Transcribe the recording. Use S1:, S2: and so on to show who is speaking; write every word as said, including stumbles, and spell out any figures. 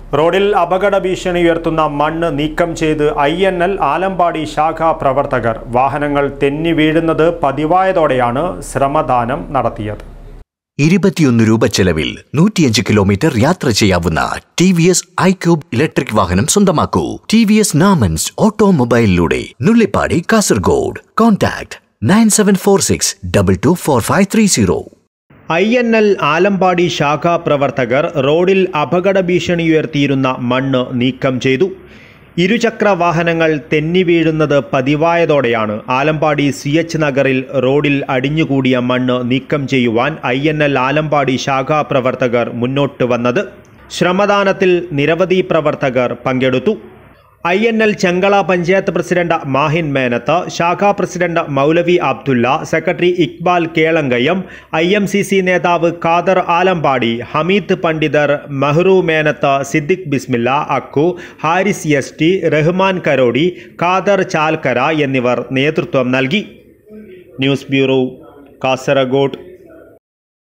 S1: റോഡിൽ അപകട ഭീഷണി ഉയർത്തുന്ന മണ്ണ് നീക്കം ചെയ്ത് ഐ എൻ എൽ ആലമ്പാടി ശാഖാ പ്രവർത്തകർ വാഹനങ്ങൾ തെന്നി വീഴുന്നത് പതിവായതോടെയാണ് ശ്രമദാനം നടത്തിയത്.
S2: ഇരുപത്തിയൊന്ന് രൂപ ചെലവിൽ നൂറ്റിയഞ്ച് കിലോമീറ്റർ യാത്ര ചെയ്യാവുന്ന T V S iQube electric വാഹനം സ്വന്തമാക്കൂ. ടി വി എസ് നാമൻസ് ഓട്ടോമൊബൈലിലൂടെ Nullippady Kasaragod. Contact nine seven four six double two four five three zero.
S1: I N L Alampady ശാഖാ പ്രവർത്തകർ റോഡിൽ അപകട ഭീഷണി ഉയർത്തിയിരുന്ന മണ്ണ് നീക്കം ചെയ്തു. ഇരുചക്ര വാഹനങ്ങൾ തെന്നി വീഴുന്നത് പതിവായതോടെയാണ് ആലമ്പാടി സി എച്ച് നഗറിൽ റോഡിൽ അടിഞ്ഞുകൂടിയ മണ്ണ് നീക്കം ചെയ്യുവാൻ ഐ എൻ എൽ ആലമ്പാടി ശാഖാ പ്രവർത്തകർ മുന്നോട്ട് വന്നത്. ശ്രമദാനത്തിൽ നിരവധി പ്രവർത്തകർ പങ്കെടുത്തു. I N L Chengala panchayat president Mahin Menath, ശാഖാ പ്രസിഡന്റ് മൗലവി Abdulla, secretary Iqbal Kelangayam, I M C C നേതാവ് ഖാദർ ആലമ്പാടി, ഹമീദ് പണ്ഡിതർ, മെഹ്റു മേനത്ത്, സിദ്ദിഖ് ബിസ്മില്ല, അക്കു, ഹാരിസ് എസ് ടി, റഹ്മാൻ കരോടി, ഖാദർ ചാൽക്കര എന്നിവർ നേതൃത്വം നൽകി. News bureau, Kasaragod.